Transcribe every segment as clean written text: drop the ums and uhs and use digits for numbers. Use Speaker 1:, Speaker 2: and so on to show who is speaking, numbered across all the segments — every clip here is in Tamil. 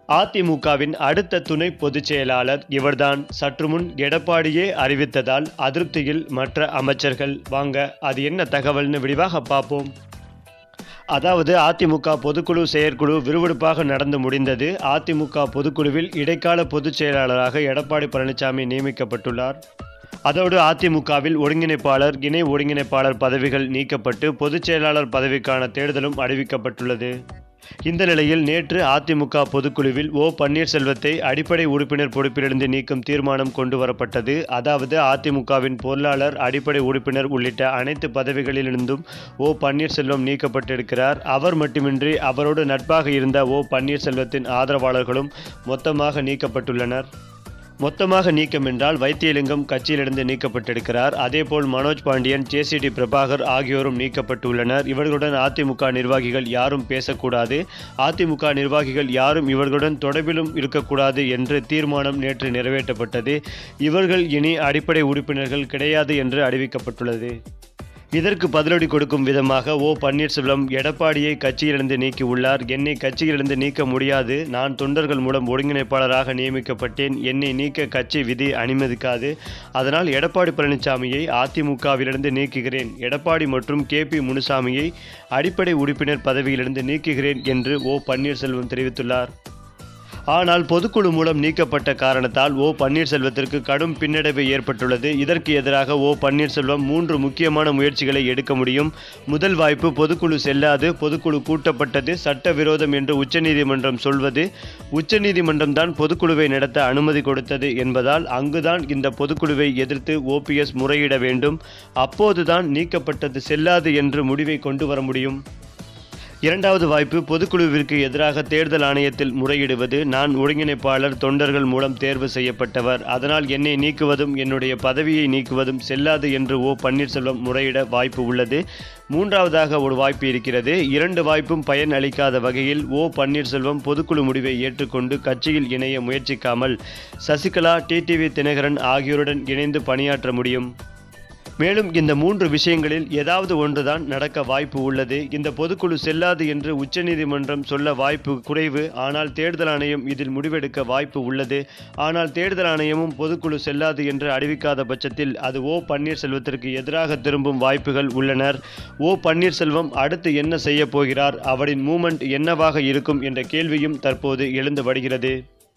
Speaker 1: அதிமுகவின் அடுத்த துணை பொதுச் செயலாளர் இவர்தான். சற்றுமுன் எடப்பாடியே அறிவித்ததால் அதிருப்தியில் மற்ற அமைச்சர்கள். வாங்க அது என்ன தகவல்னு விரிவாக பார்ப்போம். அதாவது அதிமுக பொதுக்குழு செயற்குழு விறுவிறுப்பாக நடந்து முடிந்தது. அதிமுக பொதுக்குழுவில் இடைக்கால பொதுச் செயலாளராக எடப்பாடி பழனிசாமி நியமிக்கப்பட்டுள்ளார். அதோடு அதிமுகவில் ஒருங்கிணைப்பாளர், இணை ஒருங்கிணைப்பாளர் பதவிகள் நீக்கப்பட்டு பொதுச் செயலாளர் பதவிக்கான தேர்தலும் அறிவிக்கப்பட்டுள்ளது. இந்த நிலையில் நேற்று அதிமுக பொதுக்குழுவில் ஓ பன்னீர்செல்வத்தை அடிப்படை உறுப்பினர் பொறுப்பிலிருந்து நீக்கும் தீர்மானம் கொண்டு வரப்பட்டது. அதாவது அதிமுகவின் பொருளாளர், அடிப்படை உறுப்பினர் உள்ளிட்ட அனைத்து பதவிகளிலிருந்தும் ஓ பன்னீர்செல்வம் நீக்கப்பட்டிருக்கிறார். அவர் மட்டுமின்றி அவரோடு நட்பாக இருந்த ஓ பன்னீர்செல்வத்தின் ஆதரவாளர்களும் மொத்தமாக நீக்கப்பட்டுள்ளனர். மொத்தமாக நீக்கம் என்றால் வைத்தியலிங்கம் கட்சியிலிருந்து நீக்கப்பட்டிருக்கிறார். அதேபோல் மனோஜ் பாண்டியன், ஜேசிடி பிரபாகர் ஆகியோரும் நீக்கப்பட்டுள்ளனர். இவர்களுடன் அதிமுக நிர்வாகிகள் யாரும் பேசக்கூடாது, அதிமுக நிர்வாகிகள் யாரும் இவர்களுடன் தொடர்பிலும் இருக்கக்கூடாது என்று தீர்மானம் நேற்று நிறைவேற்றப்பட்டது. இவர்கள் இனி அடிப்படை உறுப்பினர்கள் கிடையாது என்று அறிவிக்கப்பட்டுள்ளது. இதற்கு பதிலடி கொடுக்கும் விதமாக ஓ பன்னீர்செல்வம் எடப்பாடியை கட்சியிலிருந்து நீக்கியுள்ளார். என்னை கட்சியிலிருந்து நீக்க முடியாது. நான் தொண்டர்கள் மூலம் ஒருங்கிணைப்பாளராக நியமிக்கப்பட்டேன். என்னை நீக்க கட்சி விதி அனுமதிக்காது. அதனால் எடப்பாடி பழனிசாமியை அதிமுகவிலிருந்து நீக்குகிறேன். எடப்பாடி மற்றும் KP முனுசாமியை அடிப்படை உறுப்பினர் பதவியிலிருந்து நீக்குகிறேன் என்று ஓ பன்னீர்செல்வம் தெரிவித்துள்ளார். ஆனால் பொதுக்குழு மூலம் நீக்கப்பட்ட காரணத்தால் ஓ பன்னீர்செல்வத்திற்கு கடும் பின்னடைவு ஏற்பட்டுள்ளது. இதற்கு எதிராக ஓ பன்னீர்செல்வம் 3 முக்கியமான முயற்சிகளை எடுக்க முடியும். முதல் வாய்ப்பு பொதுக்குழு செல்லாது, பொதுக்குழு கூட்டப்பட்டது சட்டவிரோதம் என்று உச்சநீதிமன்றம் சொல்வது. உச்சநீதிமன்றம் தான் பொதுக்குழுவை நடத்த அனுமதி கொடுத்தது என்பதால் அங்குதான் இந்த பொதுக்குழுவை எதிர்த்து OPS முறையிட வேண்டும். அப்போதுதான் நீக்கப்பட்டது செல்லாது என்று முடிவை கொண்டு வர முடியும். இரண்டாவது வாய்ப்பு பொதுக்குழுவிற்கு எதிராக தேர்தல் ஆணையத்தில் முறையிடுவது. நான் ஒருங்கிணைப்பாளர், தொண்டர்கள் மூலம் தேர்வு செய்யப்பட்டவர். அதனால் என்னை நீக்குவதும் என்னுடைய பதவியை நீக்குவதும் செல்லாது என்று ஓ பன்னீர்செல்வம் முறையிட வாய்ப்பு உள்ளது. மூன்றாவதாக ஒரு வாய்ப்பு இருக்கிறது. 2 வாய்ப்பும் பயன் அளிக்காத வகையில் ஓ பன்னீர்செல்வம் பொதுக்குழு முடிவை ஏற்றுக்கொண்டு கட்சியில் இணைய முயற்சிக்காமல் சசிகலா, TTV தினகரன் ஆகியோருடன் இணைந்து பணியாற்ற முடியும். மேலும் இந்த 3 விஷயங்களில் ஏதாவது ஒன்றுதான் நடக்க வாய்ப்பு உள்ளது. இந்த பொதுக்குழு செல்லாது என்று உச்சநீதிமன்றம் சொல்ல வாய்ப்பு குறைவு. ஆனால் தேர்தல் ஆணையம் இதில் முடிவெடுக்க வாய்ப்பு உள்ளது. ஆனால் தேர்தல் ஆணையமும் பொதுக்குழு செல்லாது என்று அறிவிக்காத பட்சத்தில் அது ஓ பன்னீர்செல்வத்திற்கு எதிராக திரும்பும் வாய்ப்புகள் உள்ளனர். ஓ பன்னீர்செல்வம் அடுத்து என்ன செய்ய போகிறார், அவரின் மூமெண்ட் என்னவாக இருக்கும் என்ற கேள்வியும் தற்போது எழுந்து வருகிறது.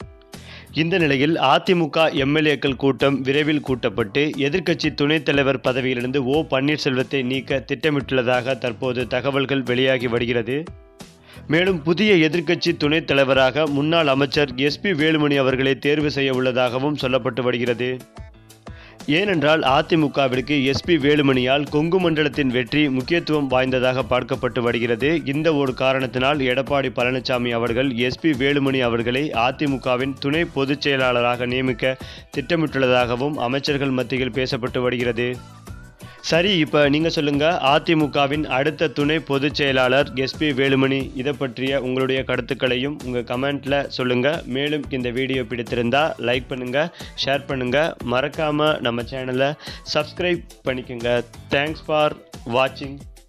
Speaker 1: இந்த நிலையில் அதிமுக MLAக்கள் கூட்டம் விரைவில் கூட்டப்பட்டு எதிர்க்கட்சி துணைத் தலைவர் பதவியிலிருந்து ஓ பன்னீர்செல்வத்தை நீக்க திட்டமிட்டுள்ளதாக தற்போது தகவல்கள் வெளியாகி வருகிறது. மேலும் புதிய எதிர்க்கட்சி துணைத் தலைவராக முன்னாள் அமைச்சர் SP வேலுமணி அவர்களை தேர்வு செய்ய உள்ளதாகவும் சொல்லப்பட்டு வருகிறது. ஏனென்றால் அதிமுகவிற்கு SP வேலுமணியால் கொங்கு மண்டலத்தின் வெற்றி முக்கியத்துவம் வாய்ந்ததாக பார்க்கப்பட்டு வருகிறது. இந்த ஒரு காரணத்தினால் எடப்பாடி பழனிசாமி அவர்கள் SP வேலுமணி அவர்களை அதிமுகவின் துணை பொதுச் செயலாளராக நியமிக்க திட்டமிட்டுள்ளதாகவும் அமைச்சர்கள் மத்தியில் பேசப்பட்டு வருகிறது. சரி, இப்போ நீங்கள் சொல்லுங்கள், அதிமுகவின் அடுத்த துணை பொதுச் செயலாளர் SP வேலுமணி, இதை பற்றிய உங்களுடைய கருத்துக்களையும் உங்கள் கமெண்ட்டில் சொல்லுங்கள். மேலும் இந்த வீடியோ பிடித்திருந்தால் லைக் பண்ணுங்கள், ஷேர் பண்ணுங்கள், மறக்காமல் நம்ம சேனலை சப்ஸ்கிரைப் பண்ணிக்கோங்க. தேங்க்ஸ் ஃபார் வாட்சிங்.